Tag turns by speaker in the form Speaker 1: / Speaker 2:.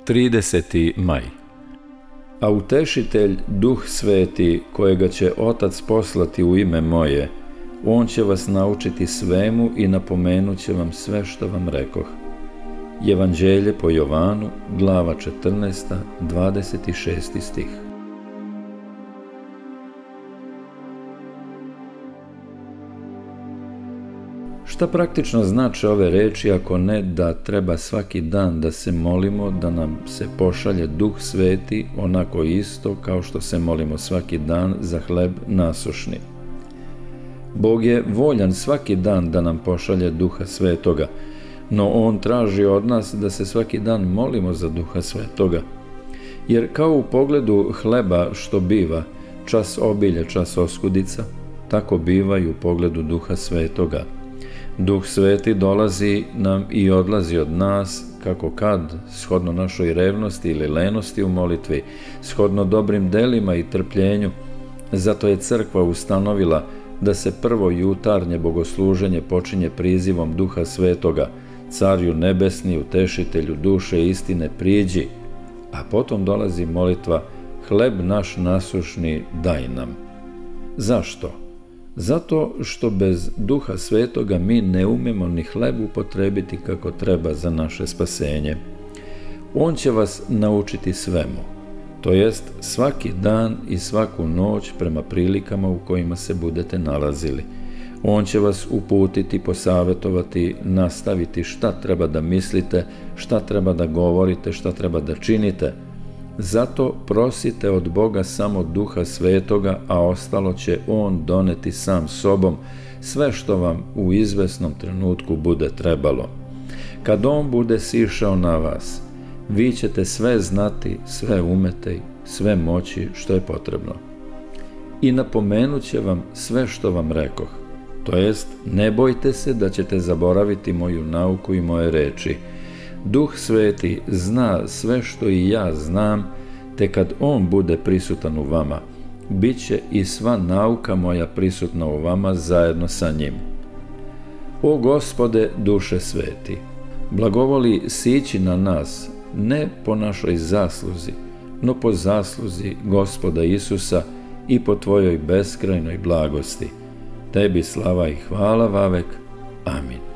Speaker 1: 30. maj. A Utešitelj, Duh Sveti, kojega će Otac poslati u ime moje, on će vas naučiti svemu i napomenut će vam sve što vam rekoh. Evanđelje po Jovanu, glava 14, 26. stih. Šta praktično znače ove reči ako ne da treba svaki dan da se molimo da nam se pošalje Duh Sveti onako isto kao što se molimo svaki dan za hleb nasušni? Bog je voljan svaki dan da nam pošalje Duha Svetoga, no On traži od nas da se svaki dan molimo za Duha Svetoga. Jer kao u pogledu hleba što biva, čas obilje, čas oskudica, tako biva i u pogledu Duha Svetoga. Duh Sveti dolazi nam i odlazi od nas, kako kad, shodno našoj revnosti ili lenosti u molitvi, shodno dobrim delima i trpljenju. Zato je crkva ustanovila da se prvo jutarnje bogosluženje počinje prizivom Duha Svetoga, Carju nebesni, Utešitelju duše i istine, priđi, a potom dolazi molitva, hleb naš nasušni daj nam. Zašto? Zato što bez Duha Svetoga mi ne umemo ni hleb upotrebiti kako treba za naše spasenje. On će vas naučiti svemu, to jest svaki dan i svaku noć prema prilikama u kojima se budete nalazili. On će vas uputiti, posavjetovati, nastaviti šta treba da mislite, šta treba da govorite, šta treba da činite. Zato prosite od Boga samo Duha Svetoga, a ostalo će On doneti sam sobom, sve što vam u izvesnom trenutku bude trebalo. Kad On bude sišao na vas, vi ćete sve znati, sve umeti, sve moći što je potrebno. I napomenut će vam sve što vam rekoh, to jest ne bojte se da ćete zaboraviti moju nauku i moje reči. Duh Sveti zna sve što i ja znam, te kad On bude prisutan u vama, bit će i sva nauka moja prisutna u vama zajedno sa njim. O Gospode, duše sveti, blagovoli sići na nas, ne po našoj zasluzi, no po zasluzi Gospoda Isusa i po Tvojoj beskrajnoj blagosti. Tebi slava i hvala vavek. Amin.